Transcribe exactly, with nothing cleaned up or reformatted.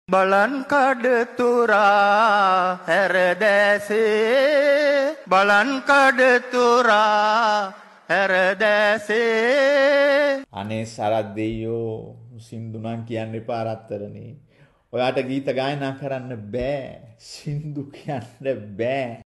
බලන් කඩ තුරා හැරදැසේ බලන් කඩ තුරා හැරදැසේ අනේ සරත් දෙයියෝ සින්දු නම් කියන්න එපා රත්තරනේ. ඔයාට ගීත ගායනා කරන්න බෑ. සින්දු කියන්න බෑ.